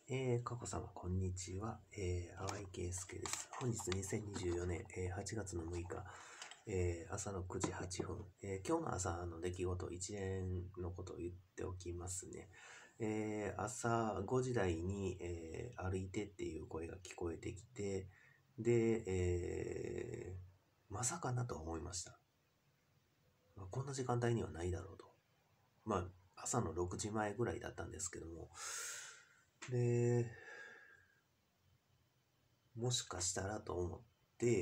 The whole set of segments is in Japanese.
佳子様、こんにちは。淡井圭介です。本日2024年、8月の6日、朝の9時8分、今日の朝の出来事、一連のことを言っておきますね。朝5時台に、歩いてっていう声が聞こえてきて、で、まさかなと思いました。こんな時間帯にはないだろうと。朝の6時前ぐらいだったんですけども、で、もしかしたらと思って、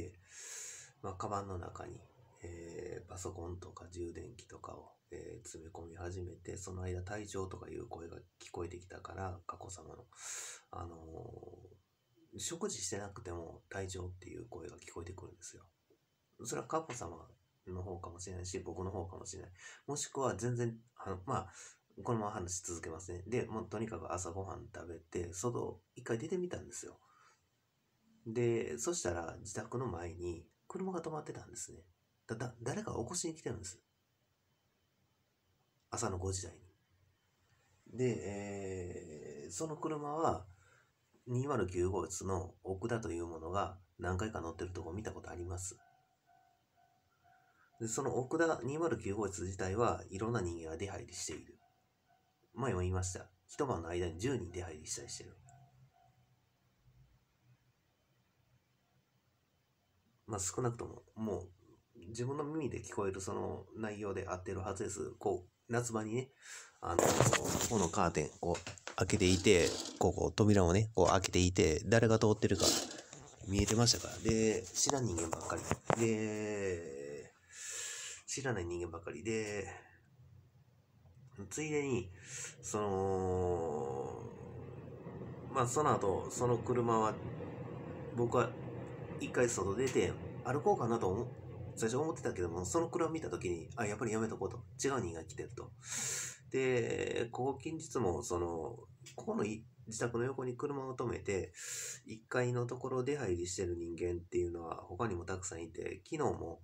カバンの中に、パソコンとか充電器とかを、詰め込み始めて、その間体調とかいう声が聞こえてきたから、佳子様の、食事してなくても体調っていう声が聞こえてくるんですよ。それは佳子様の方かもしれないし、僕の方かもしれない。もしくは全然、このまま話し続けますね。で、もうとにかく朝ごはん食べて、外一回出てみたんですよ。で、そしたら自宅の前に車が止まってたんですね。誰かが起こしに来てるんです。朝の5時台に。で、その車は209号室の奥田というものが何回か乗ってるとこ見たことあります。で、その奥田209号室自体はいろんな人間が出入りしている。前も言いました。一晩の間に10人出入りしたりしてる。少なくとも、もう自分の耳で聞こえるその内容で合ってるはずです。夏場にね、ここのカーテンを開けていて、扉をね、開けていて、誰が通ってるか見えてましたから。で、知らん人間ばっかり。で、知らない人間ばっかりで、ついでに、その後、その車は、僕は一回外出て歩こうかなと最初思ってたけども、その車見た時に、やっぱりやめとこうと。違う人が来てると。で、近日も、ここの自宅の横に車を止めて、1階のところ出入りしてる人間っていうのは他にもたくさんいて、昨日も、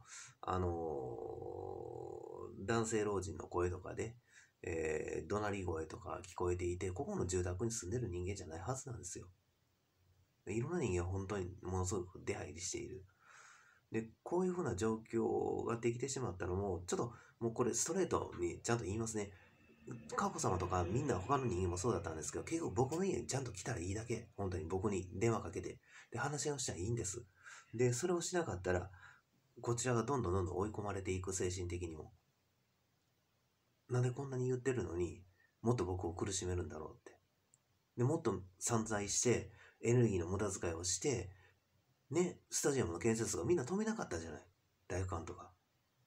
男性老人の声とかで、怒鳴り声とか聞こえていて、ここの住宅に住んでる人間じゃないはずなんですよ。いろんな人間が本当にものすごく出入りしている。で、こういうふうな状況ができてしまったのも、ちょっともうこれストレートにちゃんと言いますね。佳子様とかみんな他の人間もそうだったんですけど、結局僕の家にちゃんと来たらいいだけ。本当に僕に電話かけて。で、話をしたらいいんです。で、それをしなかったら、こちらがどんどん追い込まれていく、精神的にも。なんでこんなに言ってるのにもっと僕を苦しめるんだろうって。で、もっと散財してエネルギーの無駄遣いをしてね、スタジアムの建設がみんな止めなかったじゃない。体育館とか。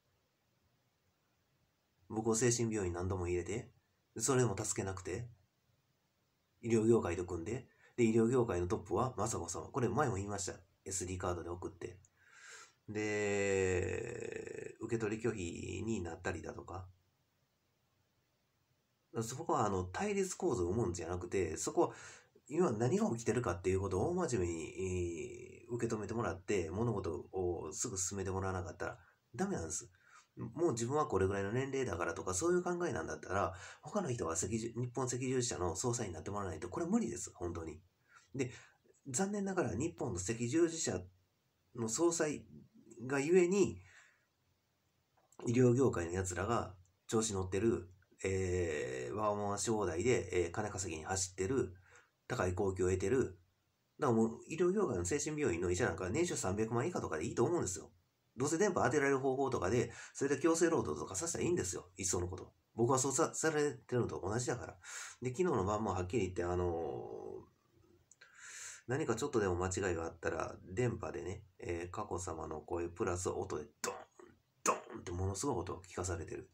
僕を精神病院何度も入れて、それでも助けなくて、医療業界と組んで、で、医療業界のトップは雅子様。これ前も言いました。SD カードで送って。で、受け取り拒否になったりだとか。そこは対立構造を生むんじゃなくて、そこは今何が起きてるかっていうことを大真面目に、受け止めてもらって、物事をすぐ進めてもらわなかったらダメなんです。もう自分はこれぐらいの年齢だからとか、そういう考えなんだったら、他の人が日本赤十字社の総裁になってもらわないと、これ無理です、本当に。で、残念ながら日本の赤十字社の総裁がゆえに、医療業界の奴らが調子乗ってる、ワーママ商代で、金稼ぎに走ってる、高い高級を得てる、だからもう医療業界の精神病院の医者なんか年収300万以下とかでいいと思うんですよ。どうせ電波当てられる方法とかで、それで強制労働とかさせたらいいんですよ。一層のこと。僕はそうされてるのと同じだから。で、昨日の晩もはっきり言って、何かちょっとでも間違いがあったら、電波でね、佳子様の声プラス音でドン、ドンってものすごい音を聞かされてる。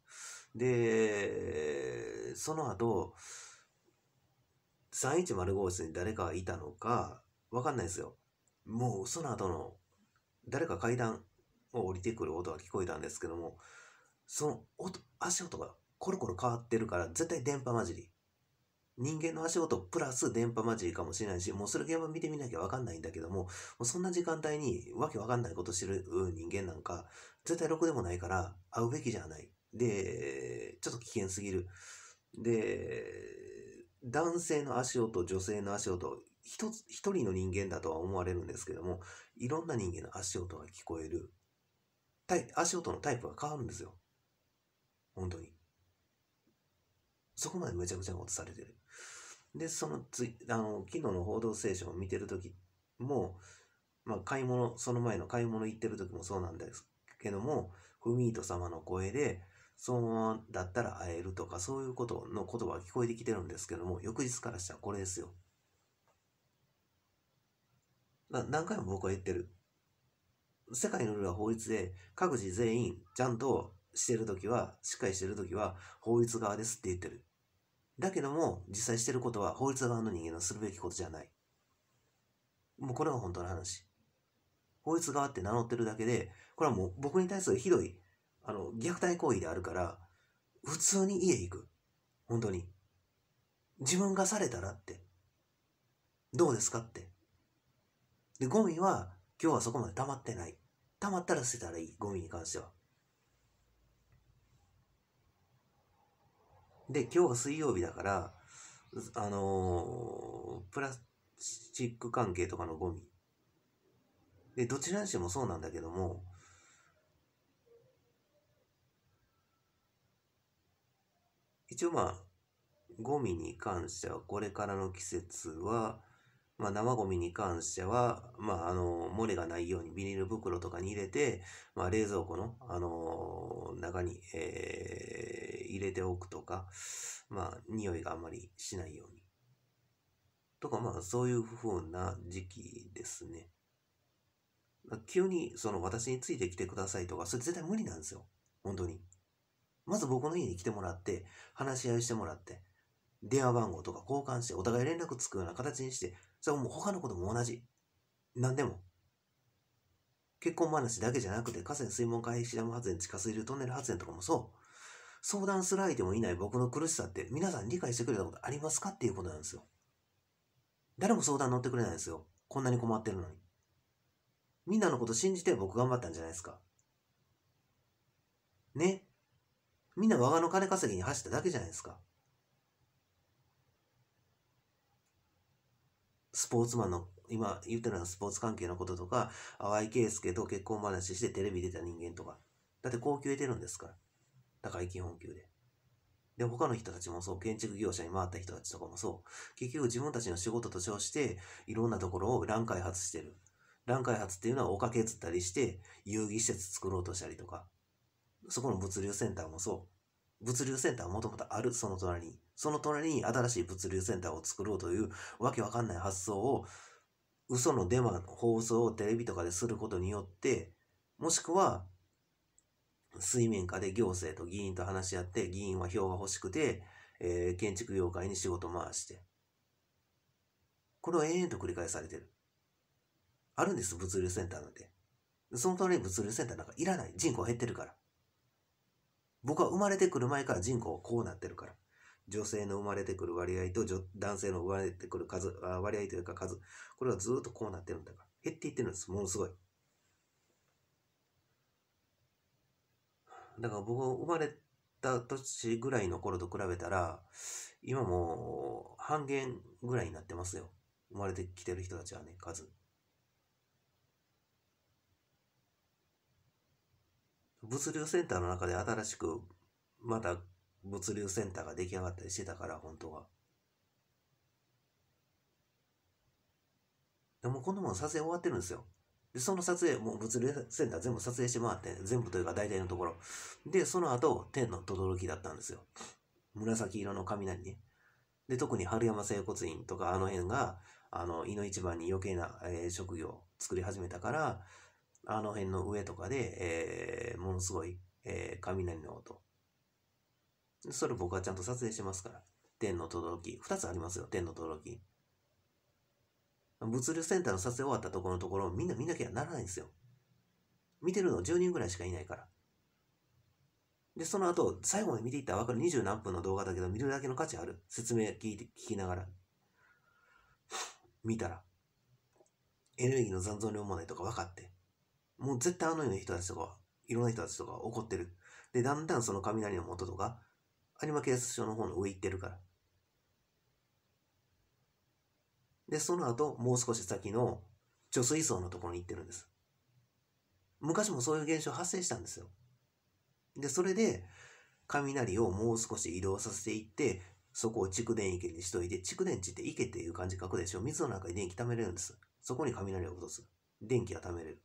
で、その後、310号室に誰かがいたのか、わかんないですよ。もうその後の誰か階段を降りてくる音が聞こえたんですけども、その足音がコロコロ変わってるから絶対電波混じり。人間の足音プラス電波混じりかもしれないし、もうそれ現場見てみなきゃわかんないんだけども、もうそんな時間帯にわけわかんないことしてる人間なんか、絶対ろくでもないから会うべきじゃない。で、ちょっと危険すぎる。で、 男性の足音、女性の足音、一人の人間だとは思われるんですけども、いろんな人間の足音が聞こえる。足音のタイプが変わるんですよ。本当に。そこまでめちゃくちゃなことされてる。で、昨日の報道ステーションを見てるときも、まあ、その前の買い物行ってる時もそうなんですけども、フミート様の声で、そのままだったら会えるとか、そういうことの言葉が聞こえてきてるんですけども、翌日からしたらこれですよ。何回も僕は言ってる。世界のルールは法律で、各自全員、ちゃんとしてるときは、しっかりしてるときは、法律側ですって言ってる。だけども、実際してることは、法律側の人間のするべきことじゃない。もうこれが本当の話。法律側って名乗ってるだけで、これはもう僕に対するひどい、虐待行為であるから、普通に家行く。本当に。自分がされたらって。どうですかって。で、ゴミは、今日はそこまで溜まってない。溜まったら捨てたらいい。ゴミに関しては。で、今日は水曜日だから、プラスチック関係とかのゴミ。で、どちらにしてもそうなんだけども、一応まあ、ゴミに関しては、これからの季節は、まあ、生ゴミに関しては、まあ、漏れがないようにビニール袋とかに入れて、まあ、冷蔵庫の、中に、入れておくとか、まあ、匂いがあんまりしないように。とか、まあ、そういう風な時期ですね。急に、私についてきてくださいとか、それ絶対無理なんですよ。本当に。まず僕の家に来てもらって、話し合いしてもらって、電話番号とか交換して、お互い連絡つくような形にして、それはもう他のことも同じ。何でも。結婚話だけじゃなくて、河川水門回避ダム発電、地下水流トンネル発電とかもそう。相談する相手もいない僕の苦しさって皆さん理解してくれたことありますかっていうことなんですよ。誰も相談乗ってくれないんですよ。こんなに困ってるのに。みんなのこと信じて僕頑張ったんじゃないですか。ね。みんな我がの金稼ぎに走っただけじゃないですか。スポーツマンの、今言ってるのはスポーツ関係のこととか、淡井圭介と結婚話してテレビ出た人間とか。だって高級得てるんですから。高い基本給で。で、他の人たちもそう、建築業者に回った人たちとかもそう、結局自分たちの仕事と称して、いろんなところを乱開発してる。乱開発っていうのは丘削ったりして、遊戯施設作ろうとしたりとか、そこの物流センターもそう。物流センターはもともとある、その隣に。その隣に新しい物流センターを作ろうというわけわかんない発想を、嘘のデマ、放送をテレビとかですることによって、もしくは、水面下で行政と議員と話し合って、議員は票が欲しくて、建築業界に仕事を回して。これを延々と繰り返されてる。あるんです、物流センターなんて。その通りに物流センターなんかいらない。人口減ってるから。僕は生まれてくる前から人口こうなってるから。女性の生まれてくる割合と男性の生まれてくる割合というか数。これはずっとこうなってるんだから。減っていってるんです。ものすごい。だから僕が生まれた年ぐらいの頃と比べたら、今もう半減ぐらいになってますよ。生まれてきてる人たちはね、数。物流センターの中で新しくまた物流センターが出来上がったりしてたから、本当は。でもこんなもん撮影終わってるんですよ。で、その撮影、もう物流センター全部撮影して回って、全部というか大体のところ。で、その後、天の轟だったんですよ。紫色の雷ね。で、特に春山整骨院とかあの辺が、井の一番に余計な、職業を作り始めたから、あの辺の上とかで、ものすごい、雷の音。それ僕はちゃんと撮影してますから。天の轟。2つありますよ、天の轟。物流センターの撮影終わったところのところ、みんな見なきゃならないんですよ。見てるの10人ぐらいしかいないから。で、その後、最後まで見ていったら分かる20何分の動画だけど、見るだけの価値ある。説明聞きながら。見たら。エネルギーの残存量問題とか分かって。もう絶対あの世の人たちとか、いろんな人たちとか怒ってる。で、だんだんその雷の元とか、有馬警察署の方の上行ってるから。 で、その後、もう少し先の貯水槽のところに行ってるんです。昔もそういう現象発生したんですよ。で、それで、雷をもう少し移動させていって、そこを蓄電池にしといて、蓄電池って池っていう感じ書くでしょ。水の中に電気溜めれるんです。そこに雷を落とす。電気が溜めれる。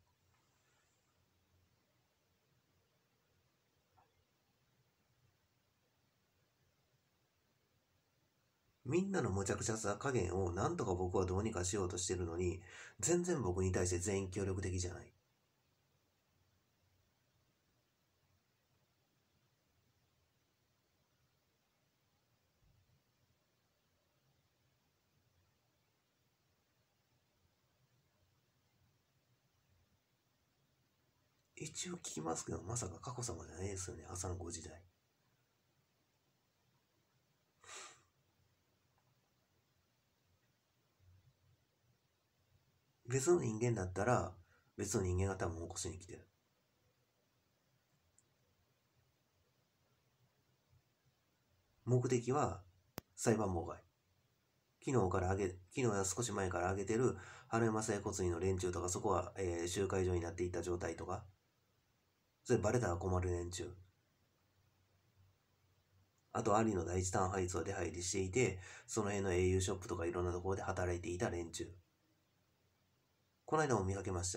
みんなの無茶苦茶さ加減をなんとか僕はどうにかしようとしてるのに、全然僕に対して全員協力的じゃない。一応聞きますけど、まさか佳子様じゃないですよね、朝の5時台。別の人間だったら、別の人間が多分起こしに来てる。目的は裁判妨害。昨日や少し前から挙げてる春山整骨院の連中とか、そこは、集会所になっていた状態とか、それバレたら困る連中。あと、有野第一タウンハイツを出入りしていて、その辺の au ショップとかいろんなところで働いていた連中。この間も見かけました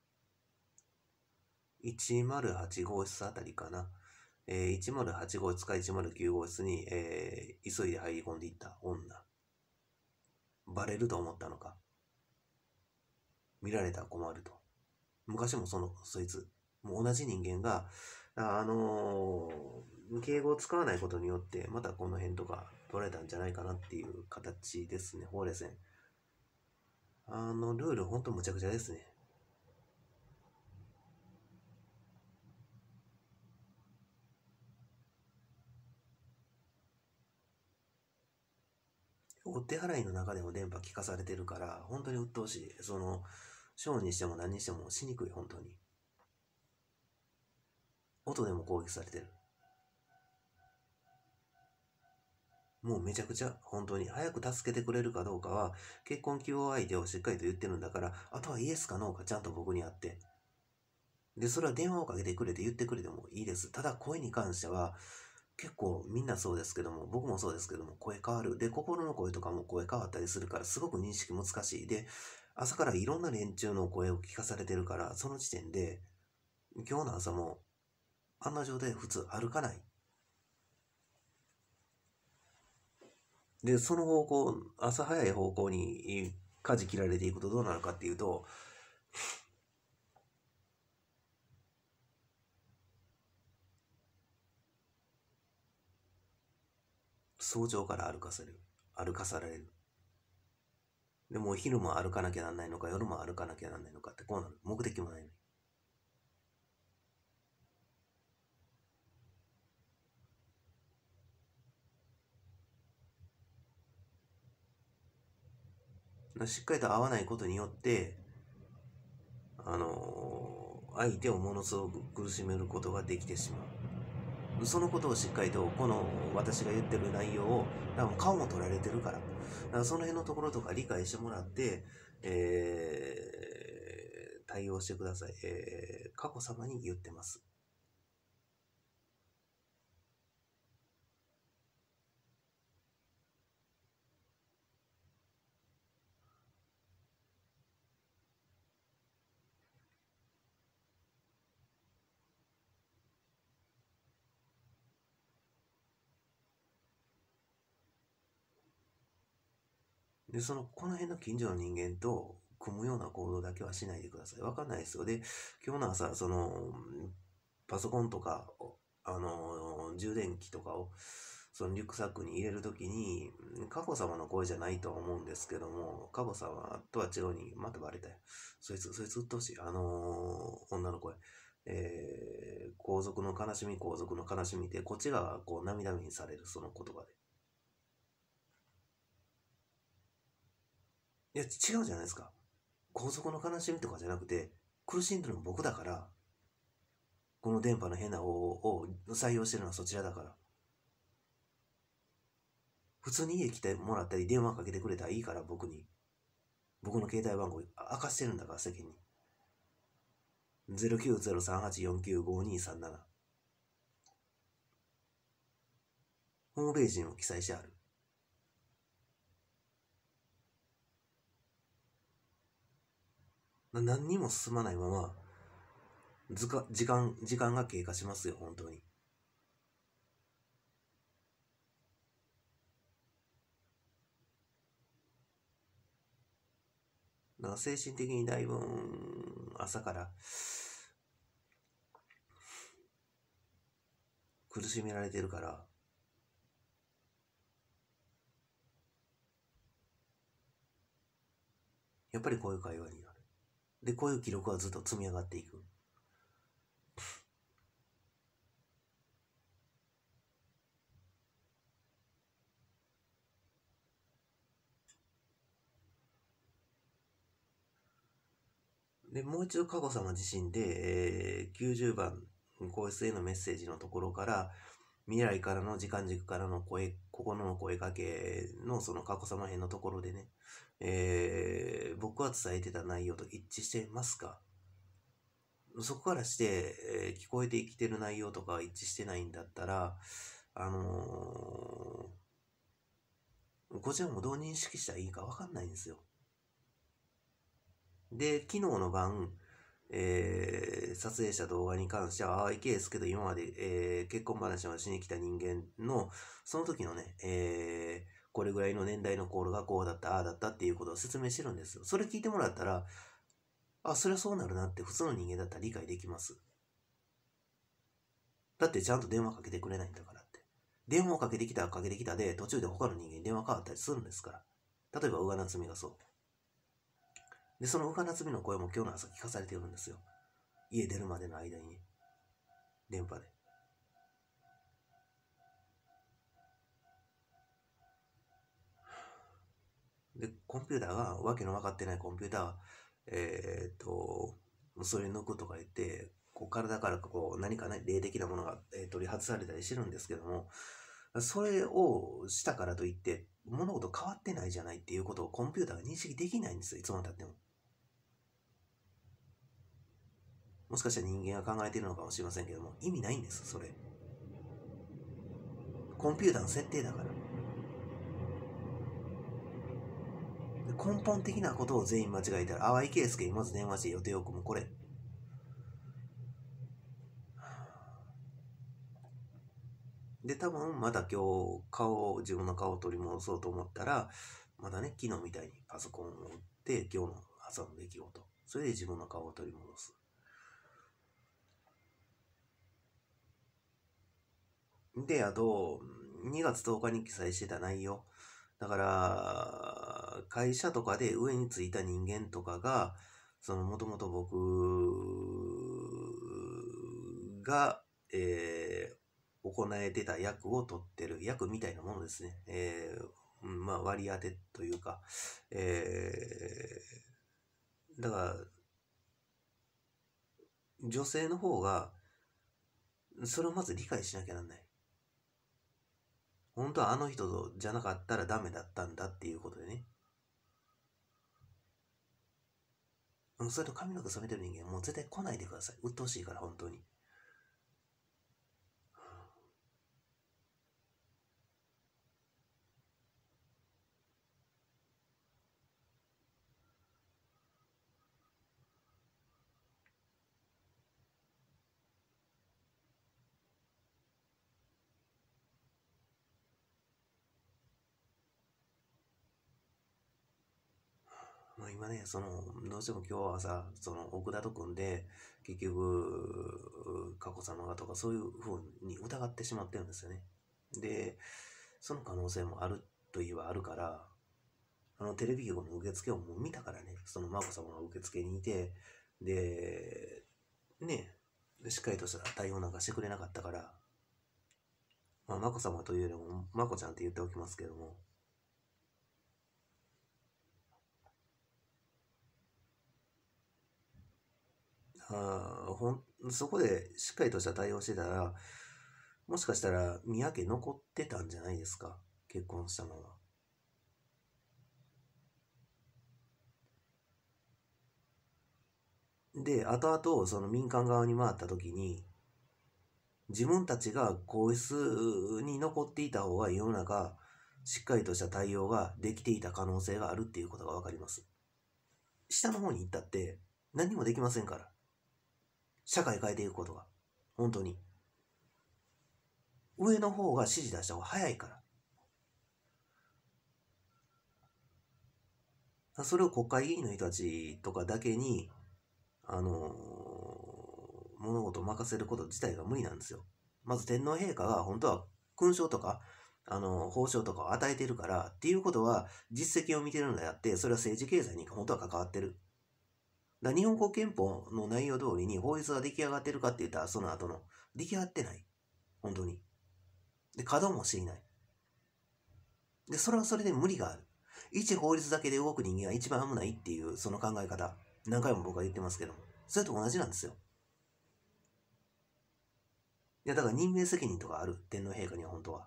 。108号室あたりかな。108号室か109号室に、急いで入り込んでいった女。バレると思ったのか。見られたら困ると。昔もそいつ、もう同じ人間が、敬語を使わないことによって、またこの辺とか取られたんじゃないかなっていう形ですね、法令線。ルールほんとむちゃくちゃですね。お手払いの中でも電波聞かされてるから、本当に鬱陶しい。ショーにしても何にしてもしにくい、本当に。音でも攻撃されてる。もうめちゃくちゃ、本当に、早く助けてくれるかどうかは、結婚希望相手をしっかりと言ってるんだから、あとはイエスかノーかちゃんと僕にあって。で、それは電話をかけてくれて言ってくれてもいいです。ただ声に関しては、結構みんなそうですけども、僕もそうですけども、声変わる。で、心の声とかも声変わったりするから、すごく認識難しい。で、朝からいろんな連中の声を聞かされてるから、その時点で、今日の朝も、あんな状態で普通歩かない。で、その方向、朝早い方向に舵切られていくとどうなるかっていうと、早朝から歩かされる。でも昼も歩かなきゃなんないのか、夜も歩かなきゃなんないのかってこうなる。目的もないのに。しっかりと合わないことによって、相手をものすごく苦しめることができてしまう。そのことをしっかりと、この私が言ってる内容を、多分顔も取られてるから、だからその辺のところとか理解してもらって、対応してください。佳子様に言ってます。で、この辺の近所の人間と組むような行動だけはしないでください。わかんないですよ。で、今日の朝、パソコンとか、充電器とかを、そのリュックサックに入れるときに、佳子様の声じゃないとは思うんですけども、佳子様とは違うに、またバレたよ。そいつうっとうしい。女の声。皇族の悲しみって、こっちがこう涙目にされる、その言葉で。いや、違うじゃないですか。皇族の悲しみとかじゃなくて、苦しんでるの僕だから、この電波の変な方を採用してるのはそちらだから。普通に家来てもらったり電話かけてくれたらいいから、僕に。 僕の携帯番号明かしてるんだから、世間に。0903849527。ホームページにも記載してある。何にも進まないまま、時間が経過しますよ、本当に。だから精神的にだいぶ朝から苦しめられてるから、やっぱりこういう会話になる。で、こういう記録はずっと積み上がっていく。で、もう一度、佳子様自身で、90番、皇室へのメッセージのところから、未来からの時間軸からの心の声かけのその佳子様編のところでね、僕は伝えてた内容と一致してますか？そこからして、聞こえてきてる内容とか一致してないんだったら、こちらもどう認識したらいいか分かんないんですよ。で、昨日の晩、撮影した動画に関しては、淡井圭介と今まで、結婚話をしに来た人間の、その時のね、これぐらいの年代の頃がこうだった、ああだったっていうことを説明してるんですよ。それ聞いてもらったら、あ、そりゃそうなるなって普通の人間だったら理解できます。だってちゃんと電話かけてくれないんだからって。電話をかけてきたで、途中で他の人間に電話変わったりするんですから。例えば、宇賀なつみがそう。で、その宇賀なつみの声も今日の朝聞かされてるんですよ。家出るまでの間にね。電波で。で、コンピューターが、わけの分かってないコンピューターが、それ抜くとか言って、こう体からこう何かね、霊的なものが、取り外されたりしてるんですけども、それをしたからといって、物事変わってないじゃないっていうことをコンピューターが認識できないんですよ、いつまでたっても。もしかしたら人間が考えているのかもしれませんけども、意味ないんです、それ。コンピューターの設定だから。根本的なことを全員間違えたら、淡井圭介にまず電話して予定を組む、これ。で、多分また今日自分の顔を取り戻そうと思ったら、まだね、昨日みたいにパソコンを打って、今日の朝の出来事。それで自分の顔を取り戻す。で、あと、2月10日に記載してた内容。だから、会社とかで上についた人間とかが、もともと僕が、行えてた役を取ってる、役みたいなものですね。まあ、割り当てというか、だから、女性の方が、それをまず理解しなきゃなんない。本当はあの人じゃなかったらダメだったんだっていうことでね。それと髪の毛染めてる人間、もう絶対来ないでください。鬱陶しいから、本当に。まあ、今ね、どうしても今日は朝、奥田と組んで、結局、佳子様がとか、そういうふうに疑ってしまってるんですよね。で、その可能性もあるといえばあるから、テレビ局の受付をもう見たからね、その眞子さまが受付にいて、で、ね、しっかりとした対応なんかしてくれなかったから、まあ、眞子さまというよりも、眞子ちゃんって言っておきますけども、そこでしっかりとした対応してたら、もしかしたら宮家残ってたんじゃないですか、結婚したまま。 で、後々その民間側に回った時に、自分たちが皇室に残っていた方が世の中、しっかりとした対応ができていた可能性があるっていうことがわかります。下の方に行ったって何もできませんから。社会変えていくことが。本当に。上の方が指示出した方が早いから。それを国会議員の人たちとかだけに、物事を任せること自体が無理なんですよ。まず天皇陛下が本当は勲章とか、褒章とかを与えてるからっていうことは実績を見てるのであって、それは政治経済に本当は関わってる。だから日本国憲法の内容通りに法律が出来上がってるかって言ったらその後の出来上がってない。本当に。で、稼働もしていない。で、それはそれで無理がある。一法律だけで動く人間が一番危ないっていうその考え方。何回も僕は言ってますけども。それと同じなんですよ。いや、だから任命責任とかある。天皇陛下には本当は。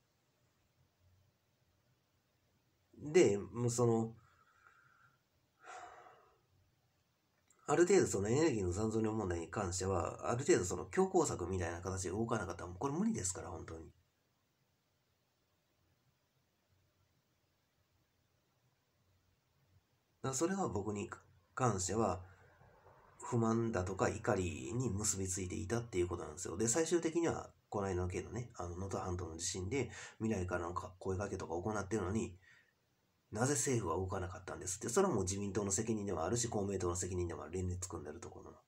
で、もうある程度そのエネルギーの残存量問題に関しては、ある程度その強硬策みたいな形で動かなかったら、これ無理ですから、本当に。だからそれは僕に関しては、不満だとか怒りに結びついていたっていうことなんですよ。で、最終的には、この間の件のね、能登半島の地震で未来からの声かけとか行ってるのに、なぜ政府は動かなかったんですって、それはもう自民党の責任でもあるし、公明党の責任でもある、連立組んでるところの。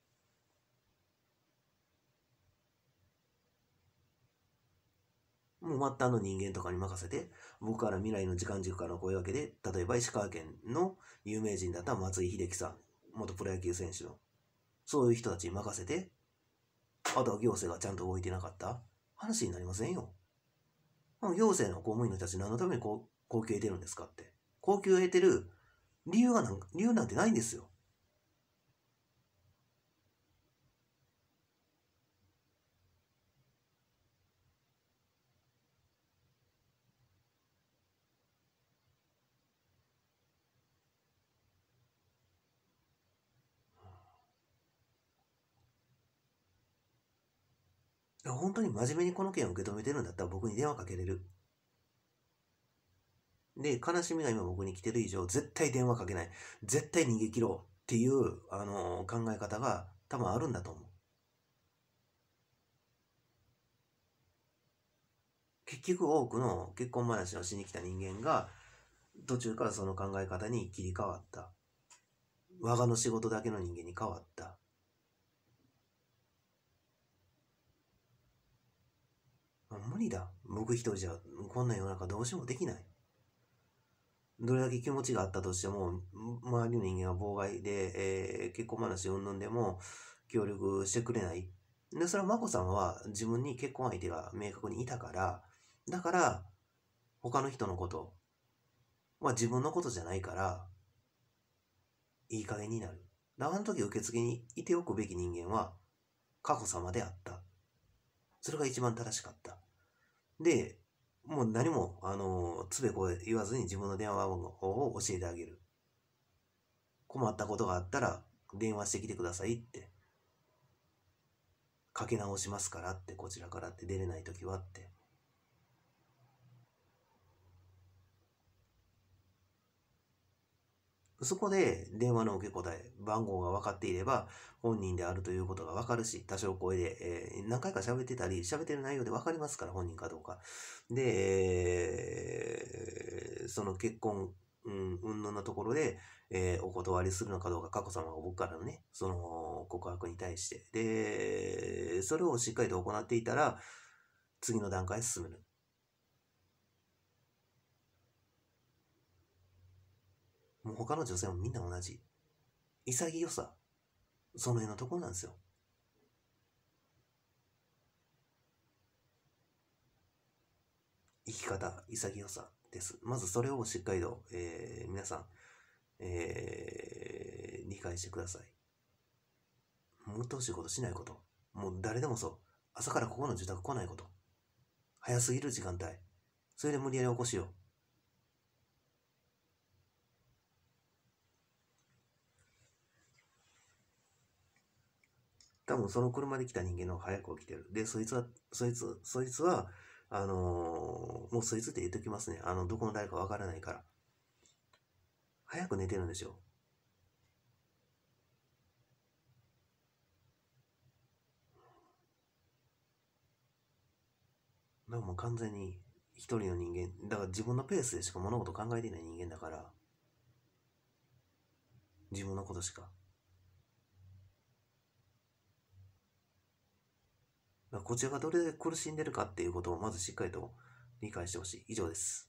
もう末端の人間とかに任せて、僕から未来の時間軸からの声掛けで、例えば石川県の有名人だった松井秀喜さん、元プロ野球選手の、そういう人たちに任せて、あとは行政がちゃんと動いてなかった話になりませんよ。行政の公務員の人たち何のために高級を得てるんですかって。高級を得てる理由なんてないんですよ。本当に真面目にこの件を受け止めてるんだったら僕に電話かけれる。で、悲しみが今僕に来てる以上、絶対電話かけない。絶対逃げ切ろうっていう、考え方が多分あるんだと思う。結局多くの結婚話をしに来た人間が、途中からその考え方に切り替わった。我がの仕事だけの人間に変わった。無理だ。僕一人じゃ、こんな世の中どうしようもできない。どれだけ気持ちがあったとしても、周りの人間が妨害で、結婚話うんぬんでも協力してくれない。で、それは眞子さんは自分に結婚相手が明確にいたから、だから、他の人のことは自分のことじゃないから、いい加減になる。あの時受付にいておくべき人間は、佳子様であった。それが一番正しかった。で、もう何も、つべこ言わずに自分の電話番号を教えてあげる。困ったことがあったら電話してきてくださいって。かけ直しますからって、こちらからって出れないときはって。そこで電話の受け答え、番号が分かっていれば本人であるということが分かるし、多少声で、何回か喋ってたり、喋ってる内容で分かりますから、本人かどうか。で、その結婚、云々のところで、お断りするのかどうか、佳子さまが僕からのね、その告白に対して。で、それをしっかりと行っていたら、次の段階へ進める。もう他の女性もみんな同じ。潔さ。その辺のところなんですよ。生き方、潔さです。まずそれをしっかりと、皆さん、理解してください。もっとほしいことしないこと。もう誰でもそう。朝からここの住宅来ないこと。早すぎる時間帯。それで無理やり起こしよう。 多分その車で来た人間の方が早く起きてる。で、そいつは、もうそいつって言っときますね。どこの誰かわからないから。早く寝てるんですよ。だからもう完全に一人の人間、だから自分のペースでしか物事考えていない人間だから、自分のことしか。だからこちらがどれだけ苦しんでるかっていうことをまずしっかりと理解してほしい。以上です。